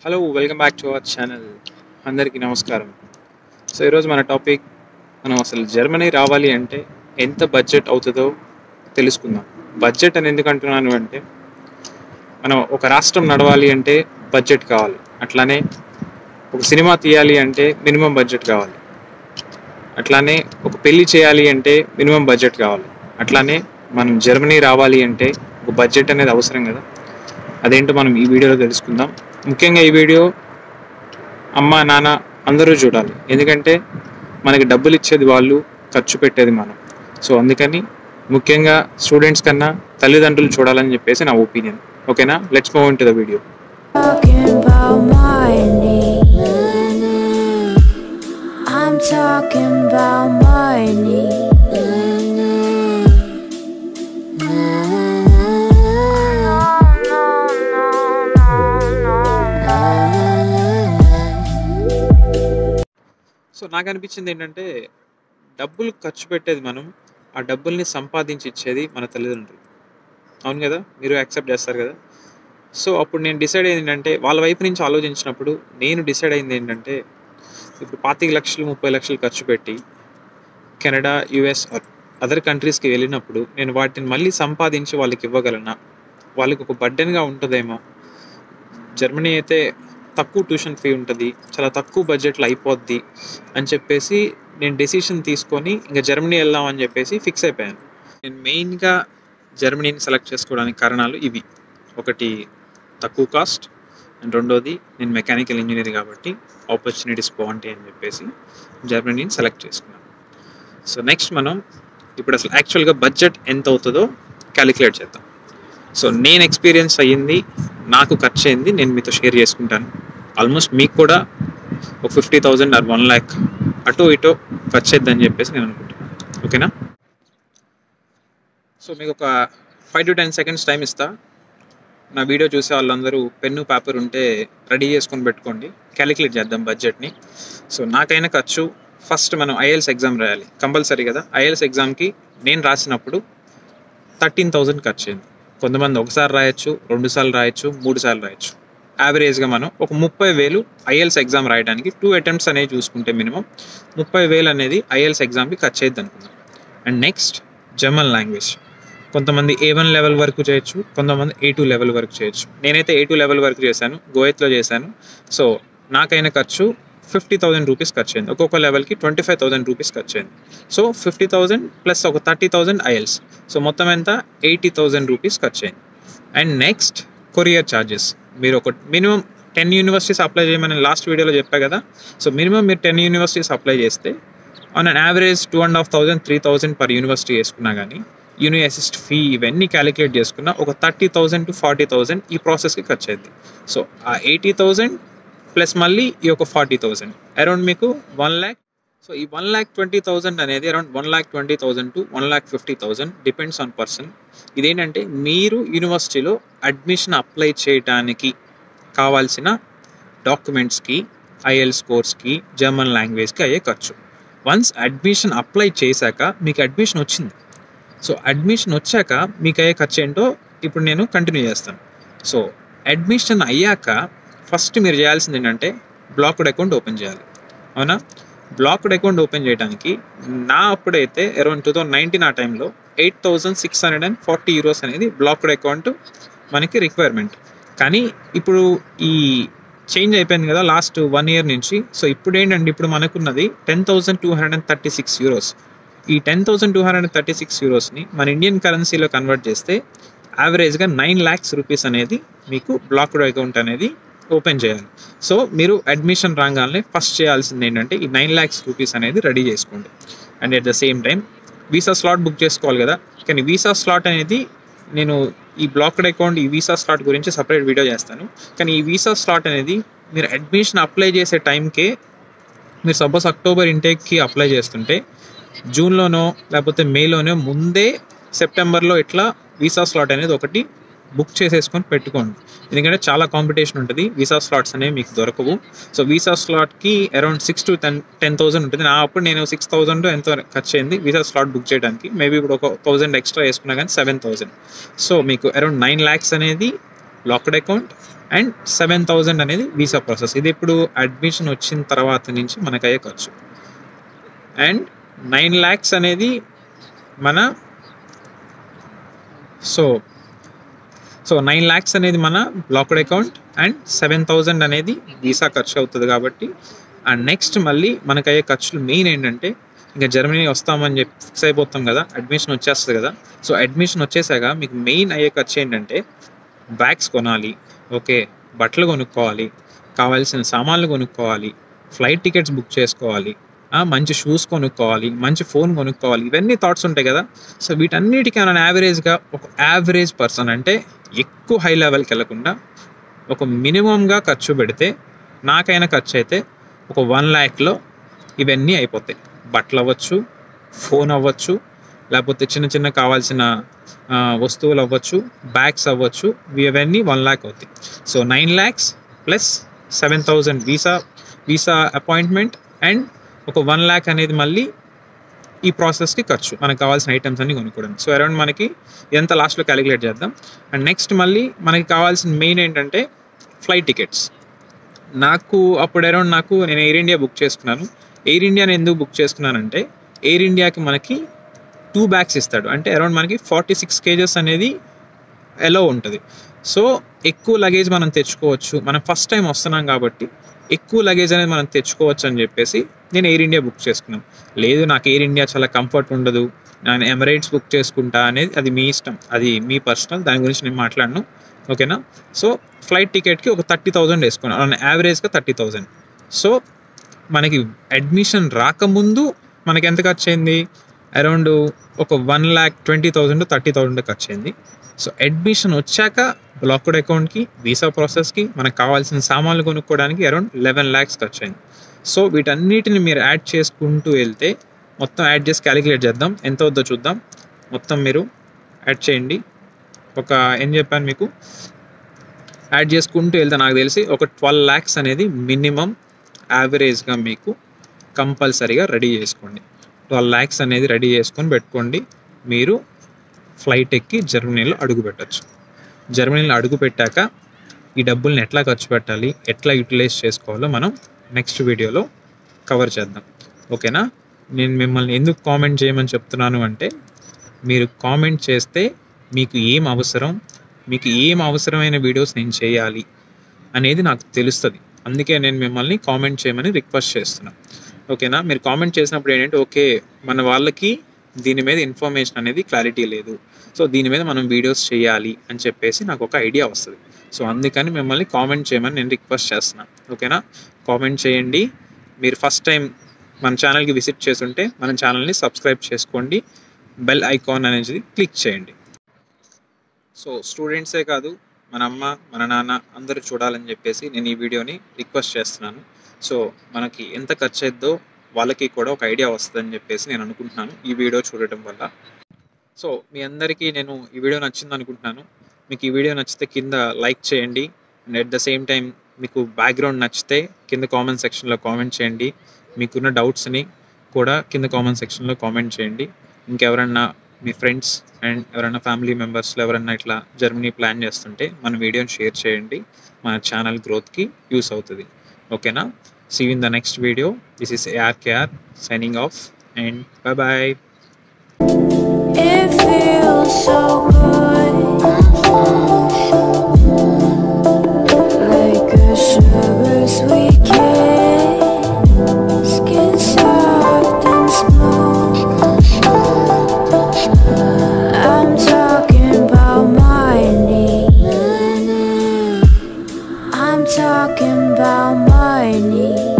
Hello welcome back to our channel. అందరికీ నమస్కారం. So ఈరోజు మన టాపిక్ మనం అసలు జర్మనీ రావాలి అంటే ఎంత బడ్జెట్ అవుతుందో తెలుసుకుందాం. బడ్జెట్ అని ఎందుకు అంటున్నాను అంటే మనం ఒక రాష్ట్రం నడవాలి అంటే బడ్జెట్ కావాలి. అట్లానే ఒక సినిమా తీయాలి అంటే మినిమం బడ్జెట్ కావాలి. అట్లానే ఒక పెళ్ళి చేయాలి అంటే మినిమం బడ్జెట్ కావాలి. అట్లానే మనం జర్మనీ రావాలి అంటే ఒక బడ్జెట్ అనేది అవసరం కదా. అదేంటో మనం ఈ వీడియోలో తెలుసుకుందాం. ముఖ్యంగా ఈ వీడియో అమ్మ నాన్న అందరూ చూడాలి, ఎందుకంటే మనకి డబ్బులు ఇచ్చేది వాళ్ళు, ఖర్చు పెట్టేది మనం. సో అందుకని ముఖ్యంగా స్టూడెంట్స్ కన్నా తల్లిదండ్రులు చూడాలని చెప్పేసి నా ఒపీనియన్. ఓకేనా, let's move in to the video. So నాకు అనిపించింది ఏంటంటే డబ్బులు ఖర్చు పెట్టేది మనం, ఆ డబ్బుల్ని సంపాదించి ఇచ్చేది మన తల్లిదండ్రులు. అవును కదా, మీరు యాక్సెప్ట్ చేస్తారు కదా. సో అప్పుడు నేను డిసైడ్ అయింది ఏంటంటే, వాళ్ళ వైపు నుంచి ఆలోచించినప్పుడు నేను డిసైడ్ అయింది ఏంటంటే, ఇప్పుడు 25 లక్షలు 30 లక్షలు ఖర్చు పెట్టి కెనడా, యుఎస్ అదర్ కంట్రీస్కి వెళ్ళినప్పుడు నేను వాటిని మళ్ళీ సంపాదించి వాళ్ళకి ఇవ్వగలనా, వాళ్ళకి ఒక బర్డెన్గా ఉంటుందేమో. జర్మనీ అయితే తక్కువ ట్యూషన్ ఫీ ఉంటుంది, చాలా తక్కువ బడ్జెట్లో అయిపోద్ది అని చెప్పేసి నేను డెసిషన్ తీసుకొని ఇంకా జర్మనీ వెళ్దాం అని చెప్పేసి ఫిక్స్ అయిపోయాను. నేను మెయిన్గా జర్మనీని సెలెక్ట్ చేసుకోవడానికి కారణాలు ఇవి: ఒకటి తక్కువ కాస్ట్, అండ్ రెండోది నేను మెకానికల్ ఇంజనీర్ కాబట్టి ఆపర్చునిటీస్ బాగుంటాయి అని చెప్పేసి జర్మనీని సెలెక్ట్ చేసుకున్నాను. సో నెక్స్ట్ మనం ఇప్పుడు అసలు యాక్చువల్గా బడ్జెట్ ఎంత అవుతుందో క్యాలిక్యులేట్ చేద్దాం. సో నేను ఎక్స్పీరియన్స్ అయ్యింది, నాకు ఖర్చు అయింది నేను మీతో షేర్ చేసుకుంటాను. ఆల్మోస్ట్ మీకు కూడా ఒక 50,000 ఆర్ 1 lakh అటో ఇటో ఖర్చు అయిద్దని చెప్పేసి నేను అనుకుంటున్నాను. ఓకేనా. సో మీకు ఒక 5 to 10 seconds టైం ఇస్తా. నా వీడియో చూసే వాళ్ళందరూ పెన్ను పేపర్ ఉంటే రెడీ చేసుకొని పెట్టుకోండి, క్యాలిక్యులేట్ చేద్దాం బడ్జెట్ని. సో నాకైనా ఖర్చు, ఫస్ట్ మనం ఐఎల్స్ ఎగ్జామ్ రాయాలి కంపల్సరీ కదా. ఐఎల్స్ ఎగ్జామ్కి నేను రాసినప్పుడు 13,000 ఖర్చు అయింది. కొంతమంది ఒకసారి రాయొచ్చు, 2 సార్లు రాయొచ్చు, 3 సార్లు రాయొచ్చు. యావరేజ్గా మనం ఒక 30,000 ఐఎల్స్ ఎగ్జామ్ రాయడానికి 2 attempts అనేవి చూసుకుంటే మినిమం 30,000 అనేది ఐఎల్స్ ఎగ్జామ్కి ఖర్చు అయ్యిద్ది అనుకుందాం. And next German language. కొంతమంది A1 లెవెల్ వరకు చేయొచ్చు, కొంతమంది A2 లెవెల్ వరకు చేయొచ్చు. నేనైతే A2 లెవెల్ వరకు చేశాను, గోయత్లో చేశాను. సో నాకైనా ఖర్చు 50,000 రూపీస్ ఖర్చు అయింది. ఒక్కొక్క లెవెల్కి 25,000 రూపీస్ ఖర్చు అయింది. సో 50,000 ప్లస్ ఒక 30,000 ఐఎల్స్, సో మొత్తం ఎంత 80,000 రూపీస్ ఖర్చు అయింది. And next courier charges. మీరు ఒక మినిమం 10 యూనివర్సిటీస్ అప్లై చేయమని లాస్ట్ వీడియోలో చెప్పా కదా. సో మినిమం మీరు 10 యూనివర్సిటీస్ అప్లై చేస్తే on an average 2,500 3,000 per university వేసుకున్నా కానీ యూని అసిస్ట్ ఫీ ఇవన్నీ క్యాలిక్యులేట్ చేసుకున్నా ఒక 30,000 to 40,000 ఈ ప్రాసెస్కి ఖర్చు అయింది. సో ఆ 80,000 ప్లస్ మళ్ళీ ఈ ఒక 40,000 అరౌండ్ మీకు 1 lakh. సో ఈ 1,20,000 అనేది around 1,20,000 to 1,50,000 depends on person. ఇదేంటంటే మీరు యూనివర్సిటీలో అడ్మిషన్ అప్లై చేయడానికి కావాల్సిన డాక్యుమెంట్స్కి, ఐఎల్స్ కోర్స్కి, జర్మన్ లాంగ్వేజ్కి అయ్యే ఖర్చు. వన్స్ అడ్మిషన్ అప్లై చేశాక మీకు అడ్మిషన్ వచ్చింది. సో అడ్మిషన్ వచ్చాక మీకు అయ్యే ఖర్చు ఏంటో ఇప్పుడు నేను కంటిన్యూ చేస్తాను. సో అడ్మిషన్ అయ్యాక ఫస్ట్ మీరు చేయాల్సింది ఏంటంటే బ్లాక్డ్ అకౌంట్ ఓపెన్ చేయాలి. అవునా. బ్లాక్డ్ అకౌంట్ ఓపెన్ చేయడానికి నా అప్పుడైతే అరౌండ్ 2019 ఆ టైంలో 8,640 euros అనేది బ్లాక్డ్ అకౌంట్ మనకి రిక్వైర్మెంట్. కానీ ఇప్పుడు ఈ చేంజ్ అయిపోయింది కదా లాస్ట్ 1 year నుంచి. సో ఇప్పుడు ఏంటంటే ఇప్పుడు మనకున్నది 10,236 euros. ఈ 10,236 eurosని మన ఇండియన్ కరెన్సీలో కన్వర్ట్ చేస్తే యావరేజ్గా 9 lakhs రూపీస్ అనేది మీకు బ్లాక్డ్ అకౌంట్ అనేది ఓపెన్ చేయాలి. సో మీరు అడ్మిషన్ రాగానే ఫస్ట్ చేయాల్సింది ఏంటంటే ఈ 9 lakhs రూపీస్ అనేది రెడీ చేసుకోండి. And at the same time visa slot book చేసుకోవాలి కదా. కానీ వీసా స్లాట్ అనేది నేను ఈ బ్లాక్డ్ అకౌంట్, ఈ వీసా స్లాట్ గురించి సపరేట్ వీడియో చేస్తాను. కానీ ఈ వీసా స్లాట్ అనేది మీరు అడ్మిషన్ అప్లై చేసే టైంకే, మీరు సపోజ్ అక్టోబర్ ఇంటేక్కి అప్లై చేస్తుంటే జూన్లోనో లేకపోతే మేలోనో ముందే సెప్టెంబర్లో ఇట్లా వీసా స్లాట్ అనేది ఒకటి బుక్ చేసేసుకొని పెట్టుకోండి. ఎందుకంటే చాలా కాంపిటీషన్ ఉంటుంది, వీసా స్లాట్స్ అనేవి మీకు దొరకవు. సో వీసా స్లాట్కి అరౌండ్ 6,000 to 10,000 ఉంటుంది. నా అప్పుడు నేను 6,000 ఎంతో ఖర్చు అయింది వీసా స్లాట్ బుక్ చేయడానికి. మేబీ ఇప్పుడు ఒక 1,000 ఎక్స్ట్రా వేసుకున్నా కానీ 7,000. సో మీకు అరౌండ్ 9 lakhs అనేది లాక్డ్ అకౌంట్, అండ్ 7,000 అనేది వీసా ప్రాసెస్. ఇది ఇప్పుడు అడ్మిషన్ వచ్చిన తర్వాత నుంచి మనకయ్యే ఖర్చు. అండ్ 9 lakhs అనేది మన సో 9 lakhs అనేది మన బ్లాక్డ్ అకౌంట్ అండ్ 7,000 అనేది వీసా ఖర్చు అవుతుంది కాబట్టి. అండ్ నెక్స్ట్ మళ్ళీ మనకయ్యే ఖర్చులు మెయిన్ ఏంటంటే, ఇంకా జర్మనీ వస్తామని చెప్పి ఫిక్స్ అయిపోతాం కదా, అడ్మిషన్ వచ్చేస్తుంది కదా. సో అడ్మిషన్ వచ్చేసాక మీకు మెయిన్ అయ్యే ఖర్చు ఏంటంటే బ్యాగ్స్ కొనాలి, ఓకే, బట్టలు కొనుక్కోవాలి, కావాల్సిన సామాన్లు కొనుక్కోవాలి, ఫ్లైట్ టికెట్స్ బుక్ చేసుకోవాలి, మంచి షూస్ కొనుక్కోవాలి, మంచి ఫోన్ కొనుక్కోవాలి, ఇవన్నీ థాట్స్ ఉంటాయి కదా. సో వీటన్నిటికీ మనం యావరేజ్గా ఒక యావరేజ్ పర్సన్ అంటే ఎక్కువ హై లెవెల్కి వెళ్ళకుండా ఒక మినిమంగా ఖర్చు పెడితే నాకైనా ఖర్చు అయితే ఒక 1 lakhలో ఇవన్నీ అయిపోతాయి. బట్టలు అవ్వచ్చు, ఫోన్ అవ్వచ్చు, లేకపోతే చిన్న చిన్న కావాల్సిన వస్తువులు అవ్వచ్చు, బ్యాగ్స్ అవ్వచ్చు, ఇవన్నీ 1 lakh అవుతాయి. So 9 lakhs plus 7,000 visa appointment and ఒక 1 lakh అనేది మళ్ళీ ఈ ప్రాసెస్కి ఖర్చు, మనకు కావాల్సిన ఐటమ్స్ అన్ని కొనుక్కోవడానికి. సో అరౌండ్ మనకి ఎంత లాస్ట్లో క్యాలిక్యులేట్ చేద్దాం. అండ్ నెక్స్ట్ మళ్ళీ మనకి కావాల్సిన మెయిన్ ఏంటంటే ఫ్లైట్ టికెట్స్. నేను ఎయిర్ ఇండియా బుక్ చేసుకున్నాను. ఎయిర్ ఇండియాని ఎందుకు బుక్ చేసుకున్నానంటే, ఎయిర్ ఇండియాకి మనకి 2 bags ఇస్తాడు, అంటే అరౌండ్ మనకి 46 kgs అనేది ఎలో ఉంటుంది. సో ఎక్కువ లగేజ్ మనం తెచ్చుకోవచ్చు, మనం ఫస్ట్ టైం వస్తున్నాం కాబట్టి ఎక్కువ లగేజ్ అనేది మనం తెచ్చుకోవచ్చు అని చెప్పేసి నేను ఎయిర్ ఇండియా బుక్ చేసుకున్నాను. లేదు నాకు ఎయిర్ ఇండియా చాలా కంఫర్ట్ ఉండదు, నేను ఎమిరేట్స్ బుక్ చేసుకుంటా అనేది అది మీ ఇష్టం, అది మీ పర్సనల్, దాని గురించి నేను మాట్లాడను, ఓకేనా. సో ఫ్లైట్ టికెట్కి ఒక 30,000 వేసుకున్నాను, యావరేజ్గా 30,000. సో మనకి అడ్మిషన్ రాకముందు మనకి ఎంత ఖర్చు అయింది, అరౌండ్ ఒక 1,20,000 to 30,000 ఖర్చు అయింది. సో అడ్మిషన్ వచ్చాక బ్లాక్డ్ అకౌంట్కి, వీసా ప్రాసెస్కి, మనకు కావాల్సిన సామాన్లు కొనుక్కోవడానికి అరౌండ్ 11 lakhs ఖర్చు అయింది. సో వీటన్నిటిని మీరు యాడ్ చేసుకుంటూ వెళ్తే, మొత్తం యాడ్ చేసి క్యాలిక్యులేట్ చేద్దాం, ఎంత అవుద్దో చూద్దాం. మొత్తం మీరు యాడ్ చేయండి. ఏం చెప్పాను మీకు, యాడ్ చేసుకుంటూ వెళ్తే నాకు తెలిసి ఒక 12 lakhs అనేది మినిమం యావరేజ్గా మీకు కంపల్సరీగా రెడీ చేసుకోండి. 12 lakhs అనేది రెడీ చేసుకొని పెట్టుకోండి. మీరు ఫ్లైట్ ఎక్కి జర్మనీలో అడుగు పెట్టచ్చు. జర్మనీలో అడుగు పెట్టాక ఈ డబ్బుల్ని ఎట్లా ఖర్చు పెట్టాలి, ఎట్లా యూటిలైజ్ చేసుకోవాలో మనం నెక్స్ట్ వీడియోలో కవర్ చేద్దాం, ఓకేనా. నేను మిమ్మల్ని ఎందుకు కామెంట్ చేయమని చెప్తున్నాను అంటే, మీరు కామెంట్ చేస్తే మీకు ఏం అవసరమైన వీడియోస్ నేను చేయాలి అనేది నాకు తెలుస్తుంది. అందుకే నేను మిమ్మల్ని కామెంట్ చేయమని రిక్వెస్ట్ చేస్తున్నాను, ఓకేనా. మీరు కామెంట్ చేసినప్పుడు ఏంటంటే, ఓకే మన వాళ్ళకి దీని మీద ఇన్ఫర్మేషన్ అనేది క్లారిటీ లేదు, సో దీని మీద మనం వీడియోస్ చేయాలి అని చెప్పేసి నాకు ఒక ఐడియా వస్తుంది. సో అందుకని మిమ్మల్ని కామెంట్ చేయమని నేను రిక్వెస్ట్ చేస్తున్నాను, ఓకేనా. కామెంట్ చేయండి. మీరు ఫస్ట్ టైం మన ఛానల్కి విజిట్ చేస్తుంటే మన ఛానల్ని సబ్స్క్రైబ్ చేసుకోండి, బెల్ ఐకాన్ అనేది క్లిక్ చేయండి. సో స్టూడెంట్సే కాదు, మన అమ్మ మన నాన్న అందరూ చూడాలని చెప్పేసి నేను ఈ వీడియోని రిక్వెస్ట్ చేస్తున్నాను. సో మనకి ఎంత ఖర్చు అయిద్దో వాళ్ళకి కూడా ఒక ఐడియా వస్తుందని చెప్పేసి నేను అనుకుంటున్నాను ఈ వీడియో చూడటం వల్ల. సో మీ అందరికీ నేను ఈ వీడియో నచ్చింది అనుకుంటున్నాను. మీకు ఈ వీడియో నచ్చితే కింద లైక్ చేయండి, and at the same time మీకు బ్యాక్గ్రౌండ్ నచ్చితే కింద కామెంట్ సెక్షన్లో కామెంట్ చేయండి. మీకున్న డౌట్స్ని కూడా కింద కామెంట్ సెక్షన్లో కామెంట్ చేయండి. ఇంకెవరన్నా మీ ఫ్రెండ్స్ అండ్ ఎవరైనా ఫ్యామిలీ మెంబర్స్లో ఎవరన్నా ఇట్లా జర్మనీ ప్లాన్ చేస్తుంటే మన వీడియోని షేర్ చేయండి, మన ఛానల్ గ్రోత్కి యూస్ అవుతుంది, ఓకేనా. See you in the next video. This is ARKR signing off, and bye bye. It feels so good, like a sugar sweet kiss, skin soft and smooth. I'm talking about my knee. I'm talking about my knee.